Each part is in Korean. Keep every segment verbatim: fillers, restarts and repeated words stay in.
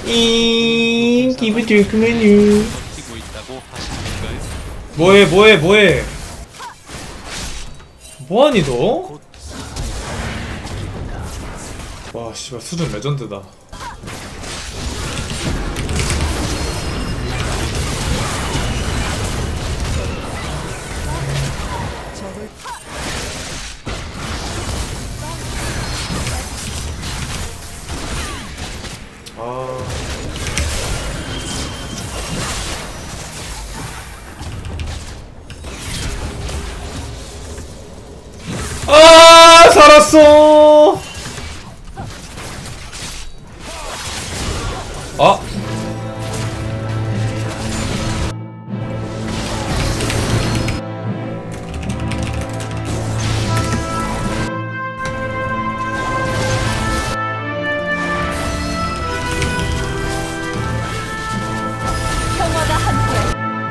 이 기분 좋구만요. 버티고 있다고 하시는가요? 뭐해 뭐해 뭐해 뭐하니 너? 와 씨발 수준 레전드다. 아 아 살았어. 아 평화가 함께.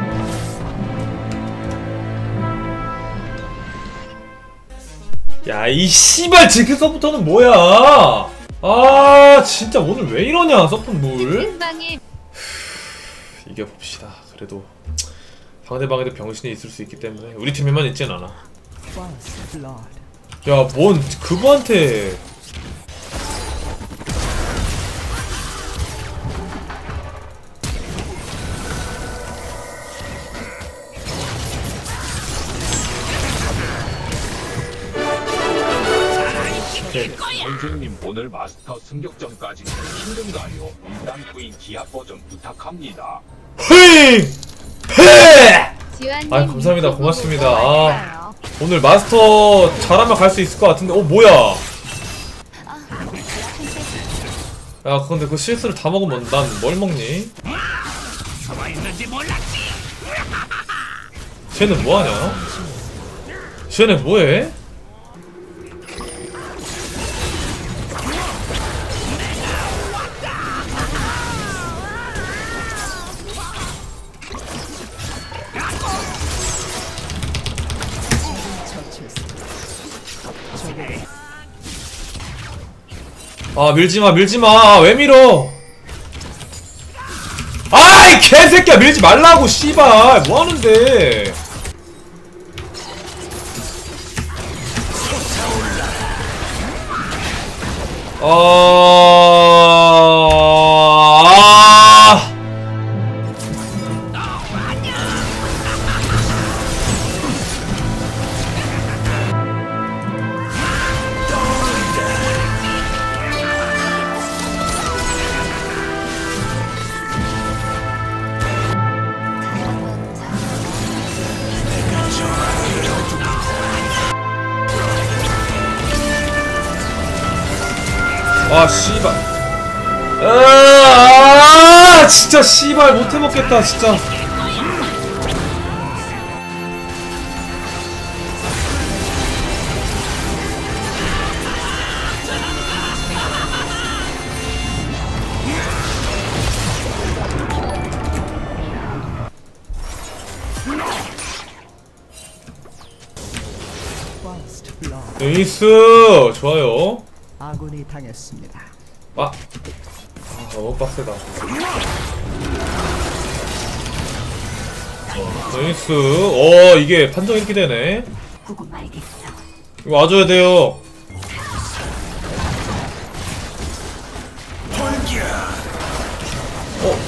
야 이 씨발 지크서부터는 뭐야? 아 진짜 오늘 왜 이러냐 서폿물. 생방에 이겨봅시다. 그래도 상대방에도 병신이 있을 수 있기 때문에 우리 팀에만 있진 않아. 야 뭔 그거한테 선생님 오늘 마스터 승격전까지 힘든가요? 일단 부인 기합 버전 부탁합니다. 헤이 헤 지환님 아 감사합니다. 고맙습니다. 아 할까요? 오늘 마스터 잘하면 갈 수 있을 것 같은데 어 뭐야? 야 근데 그 실수를 다 먹으면 난 뭘 먹니? 쟤는 뭐하냐? 쟤는 뭐해? 아 밀지마 밀지마 왜 밀어? 아이 개새끼야 밀지 말라고 씨발 뭐하는데? 아... 아 씨발 아 진짜 씨발 못해먹겠다 진짜. 에이스 좋아요. 아군이 당했습니다. 아, 아 너무 빡세다. 나이스. 어 이게 판정 이렇게 되네. 이거 와줘야 돼요. 어.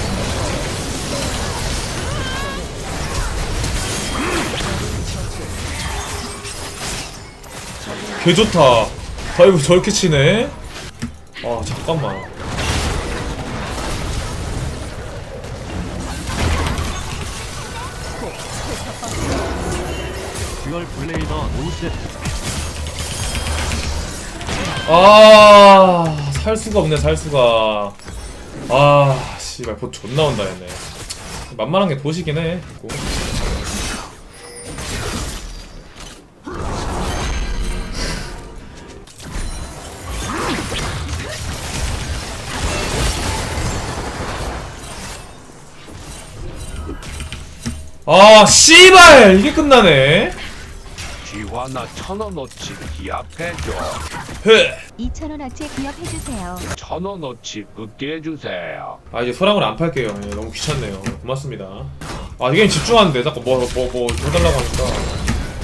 개 좋다. 아이고 저렇게 치네. 아 잠깐만. 듀얼 블레이더 노스. 아, 살 수가 없네, 살 수가. 아, 씨발, 보 존나 온다, 얘네. 만만한 게 보시긴 해. 고. 아, 씨발! 이게 끝나네. 쥐화 하나 천 원어치 기합해줘. 헤! 이천 원어치 기업해주세요. 천 원어치 으깨 해주세요. 아 이제 소량을 안 팔게요. 예, 너무 귀찮네요. 고맙습니다. 아 이게 집중하는데 자꾸 뭐 뭐 뭐 해달라고 하니까.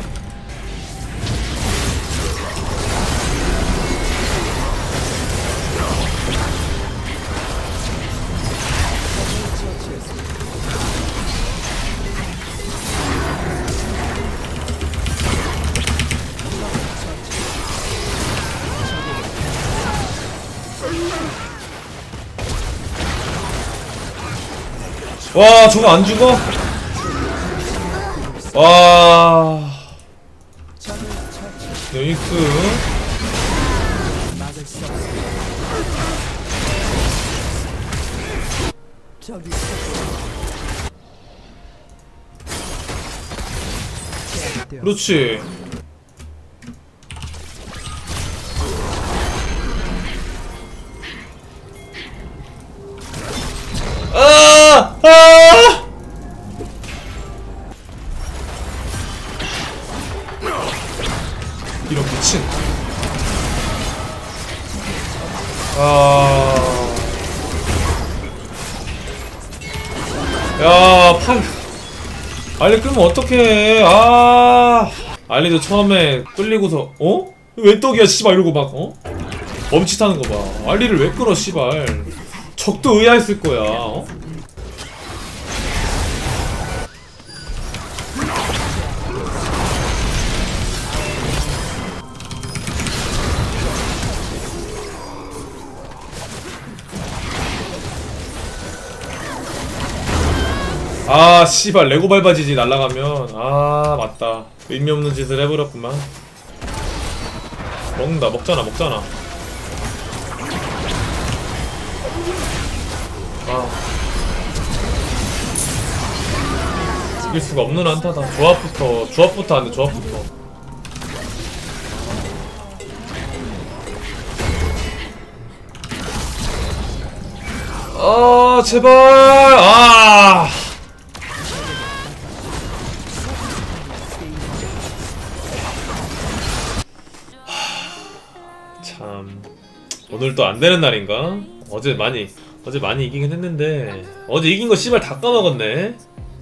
와 저거 안 죽어? 와 여이스 막을 수 없습니다. 적이 제압되었습니다. 그렇지. 아! 아! 이런 미친. 아. 야, 팔. 알리 끌면 어떡해. 아. 알리도 처음에 끌리고서 어? 왜 떡이야 씨발 이러고 막 어? 멈칫하는 거 봐. 알리를 왜 끌어 씨발. 적도 의아했을 거야. 어? 아 씨발 레고 밟아지지 날라가면. 아 맞다. 의미 없는 짓을 해버렸구만. 먹는다. 먹잖아 먹잖아. 아 이길 수가 없는 한타다. 조합부터 조합부터 안돼. 조합부터. 아 제발. 아 참 오늘 또 안 되는 날인가? 어제 많이 어제 많이 이기긴 했는데 어제 이긴 거 씨발 다 까먹었네.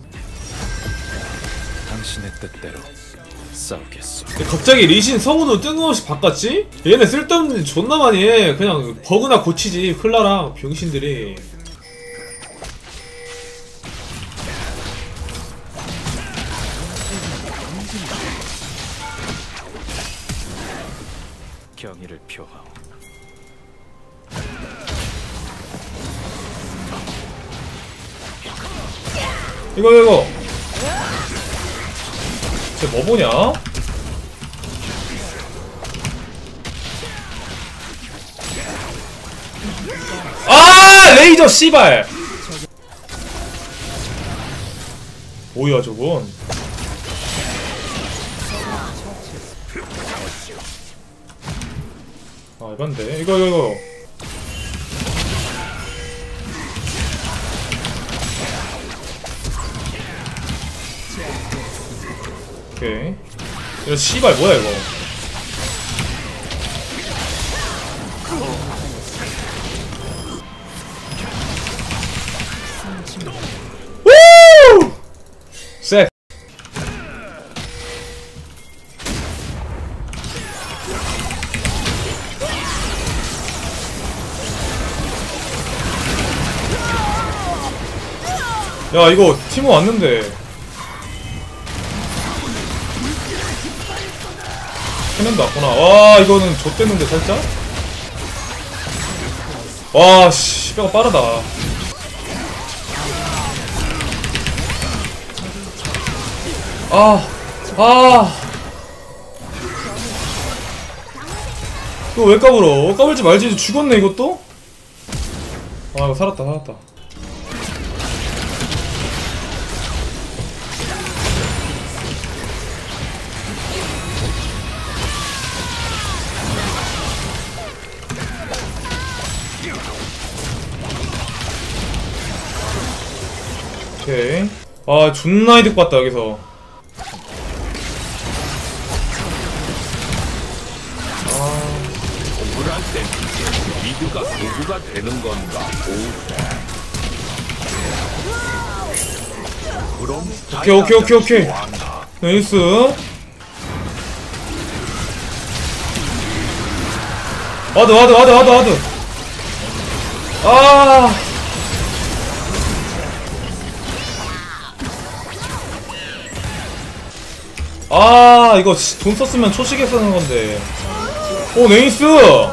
당신의 뜻대로 싸우겠소. 근데 갑자기 리신 성우도 뜬금없이 바꿨지? 얘네 쓸데없는 짓 존나 많이 해. 그냥 버그나 고치지. 클라랑 병신들이. 경의를 표하오. 이거 이거 쟤 뭐 보냐? 아 레이저 씨발. 뭐야 저건. 아 이건데 이거 이거 이거 오케이. 이거 씨발 뭐야 이거. 우! 쎄. 야 이거 티모 왔는데 캐년도 왔구나. 와 이거는 좆됐는데 살짝? 와씨 뼈가 빠르다. 아 아 이거 왜 까불어? 까불지 말지. 죽었네 이것도? 아 이거 살았다 살았다. 오케이. 아 존나 이득 봤다 여기서. 누가 누구가 되는 건가 보세. 그럼 오케이 오케이 오케이 오케이. 나이스. 와드 와드 와드 와드 와드. 아. 아 이거 돈 썼으면 초시계 쓰는 건데. 오 네이스.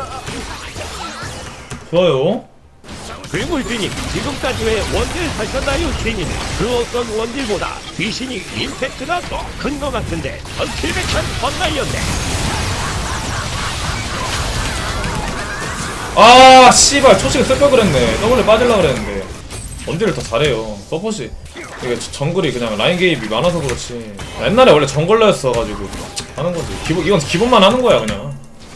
좋아요. 괴물주님, 지금까지의 원딜 하셨나요, 주님? 그 어떤 원딜보다 귀신이 임팩트가 더 큰 것 같은데 킬백천 헛날렸네. 아 씨발 초식에 쓸걸 그랬네. 더블에 빠질라 그랬는데 원딜을 더 잘해요. 서폿이 이게 정글이 그냥 라인 개입이 많아서 그렇지. 옛날에 원래 정글러였어 가지고 하는 거지. 기본 이건 기본만 하는 거야 그냥.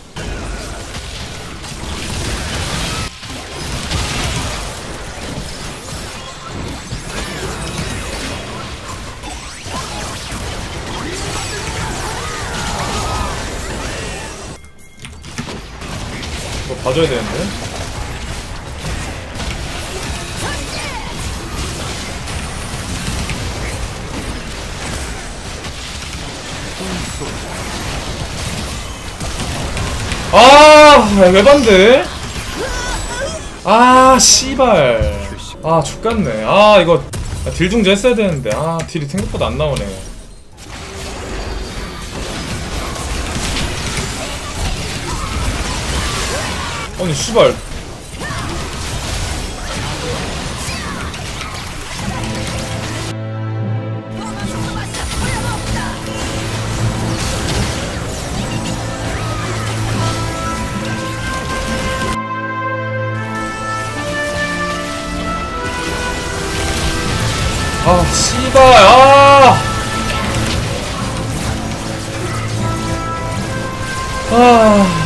이거 봐줘야 되는데. 아, 왜 반대? 아, 씨발. 아, 죽겠네. 아, 이거 딜 중재 했어야 되는데. 아, 딜이 생각보다 안 나오네. 아니, 씨발. 아, 씨발, 아! 아.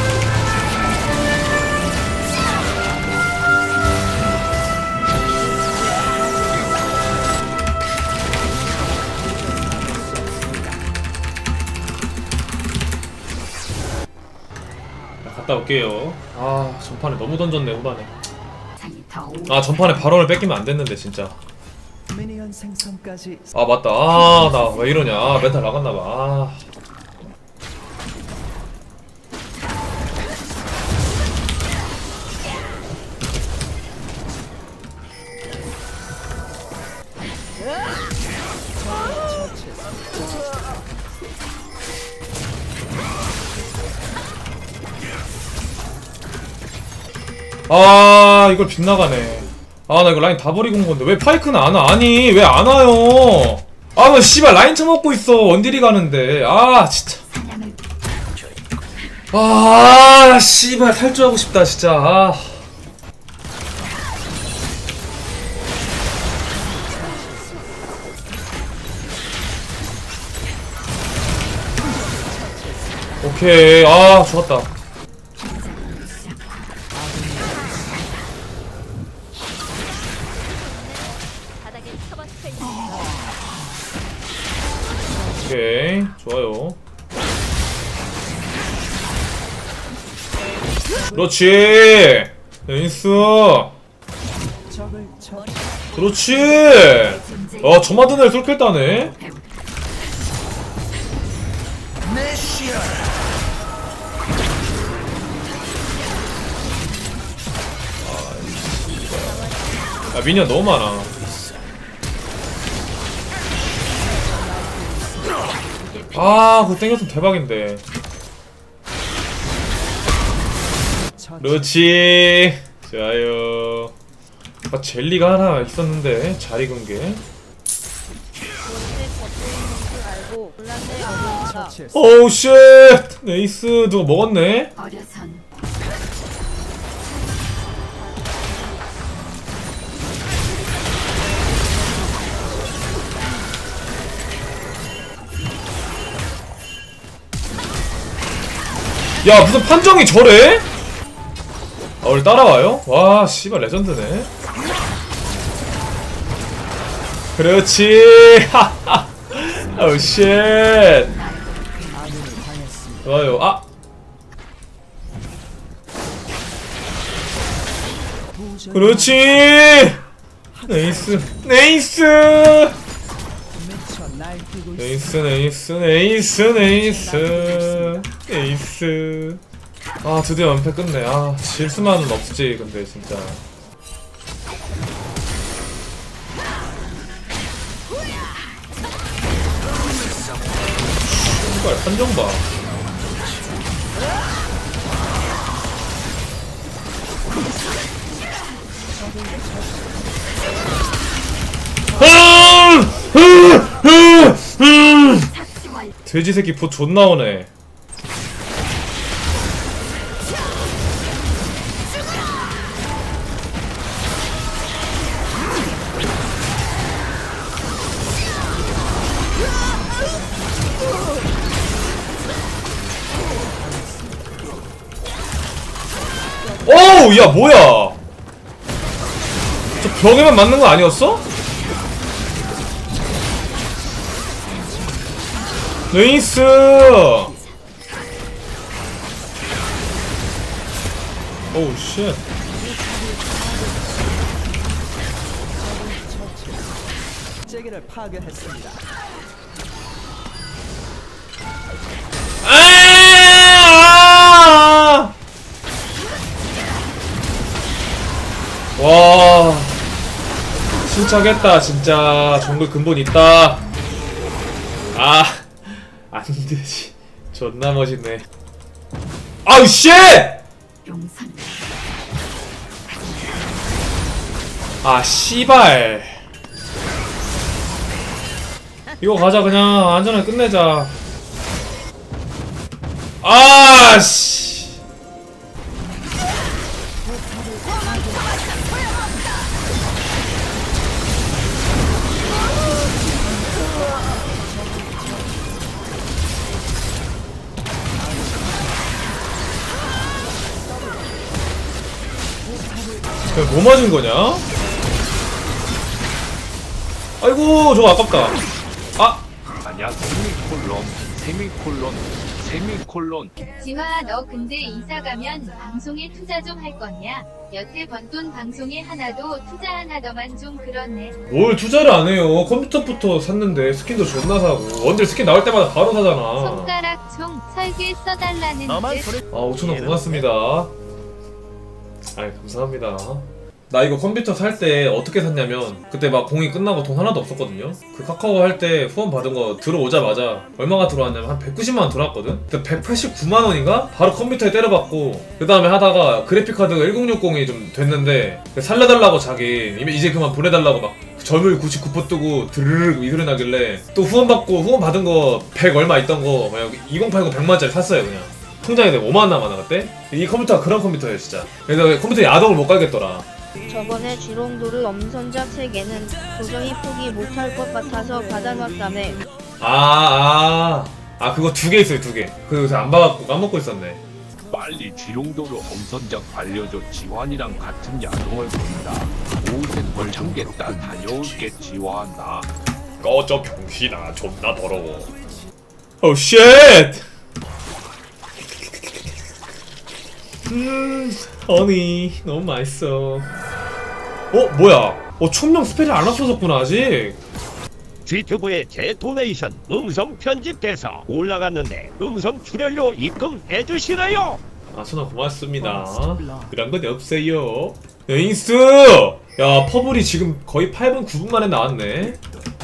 갔다 올게요. 아, 전판에 너무 던졌네, 후반에. 아, 전판에 발언을 뺏기면 안 됐는데, 진짜. 미니언 생성까지 아 맞다. 아 나 왜 이러냐. 아, 멘탈 나갔나봐. 아. 아 이걸 빗나가네. 아 나 이거 라인 다 버리고 온 건데 왜 파이크는 안 와? 아니 왜 안 와요? 아 뭐 씨발 라인 쳐먹고 있어. 원딜이 가는데. 아 진짜. 아 씨발 탈주하고 싶다 진짜. 아. 오케이. 아 좋았다. 오케이 좋아요. 그렇지 에이스. 적을 쳐 그렇지. 아 저마드네 솔킬 따네. 아 미니언 너무 많아. 아 그거 땡겼으면 대박인데. 그렇지 좋아요. 아 젤리가 하나 있었는데 잘 익은 게. 오우 쉣 네이스 누가 먹었네. 야 무슨 판정이 저래? 아 우리 따라와요? 와 씨발 레전드네. 그렇지. 오우 쉣 좋아요. 아 그렇지. 네이스 네이스 미쳐 날뛰고 있어. 네이스 네이스 네이스 네이스 네이스. 아 드디어 연패 끝내. 아 질수만은 없지 근데 진짜. 신발 판정 봐. 돼지 새끼 보 존나 오네. 오우 야 뭐야? 저 벽에만 맞는 거 아니었어? 네이스. 오우 쉣. 째기를 파괴했습니다. 아! 와 침착했다 진짜. 정글 근본 있다. 아 안되지. 존나 멋있네. 아우 쉣! 아 씨발. 이거 가자 그냥. 안전하게 끝내자. 아 씨. 뭐 맞은 거냐? 아이고 저거 아깝다. 아 아니야 세미콜론 세미콜론 세미콜론. 지화아 너 근데 이사 가면 방송에 투자 좀 할 거냐? 여태 번 돈 방송에 하나도 투자 안 하더만 좀 그렇네. 뭘 투자를 안 해요. 컴퓨터부터 샀는데 스킨도 존나 사고. 원딜 스킨 나올 때마다 바로 사잖아. 손가락 총 설계 써달라는 듯. 아 오천 원 고맙습니다. 아이 감사합니다. 나 이거 컴퓨터 살 때 어떻게 샀냐면 그때 막 공이 끝나고 돈 하나도 없었거든요. 그 카카오 할 때 후원 받은 거 들어오자마자 얼마가 들어왔냐면 한 백구십만 원 들어왔거든. 근데 백팔십구만 원인가? 바로 컴퓨터에 때려박고 그 다음에 하다가 그래픽카드가 천육십이 좀 됐는데 살려달라고 자기 이제 그만 보내달라고 막 점을 구십구 퍼센트 뜨고 드르륵 이 소리 나길래 또 후원 받고 후원 받은 거 백 얼마 있던 거 그냥 이천팔십 백만 원짜리 샀어요 그냥. 통장에 내가 오만 원 남았나 그때? 이 컴퓨터가 그런 컴퓨터예요 진짜. 그래서 컴퓨터에 야동을 못 깔겠더라. 저번에 지롱도르 엄선작 세 개는 도저히 포기 못할 것 같아서 받아놨다며. 아, 아, 아, 그거 두 개 있어요, 두 개. 그거 요새 안 봐갖고 까먹고 있었네. 빨리 쥐롱도로 엄선장 알려줘. 지환이랑 같은 야동을 본다. 오색 뭘 참겠다. 다녀올게 지환아. 꺼져 병신아, 존나 더러워. 오 쉣! 음, 허니 너무 맛있어. 어, 뭐야? 어, 천명 스펠이 안 없어졌구나 아직. 유튜브에 제 도네이션 음성 편집돼서 올라갔는데 음성 출연료 입금해주시나요? 아, 순아 고맙습니다. 그런 건 없어요. 네이스! 야, 퍼블이 지금 거의 팔 분, 구 분 만에 나왔네.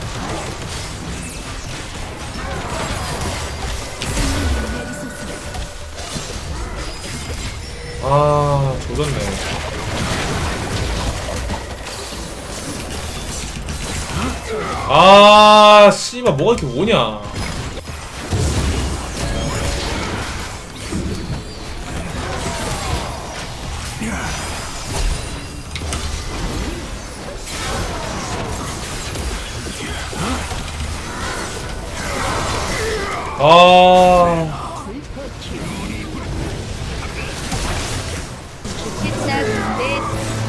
아, 조졌네. 아, 씨발, 뭐가 이렇게 오냐. 아. 좋겠다 근데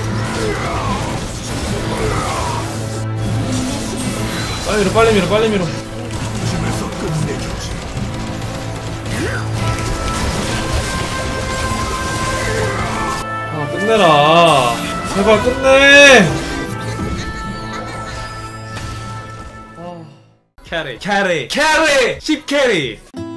빨리 밀어, 빨리 밀어, 빨리 밀어. 아, 끝내라. 제발 끝내. 캐리 캐리 캐리 십 캐리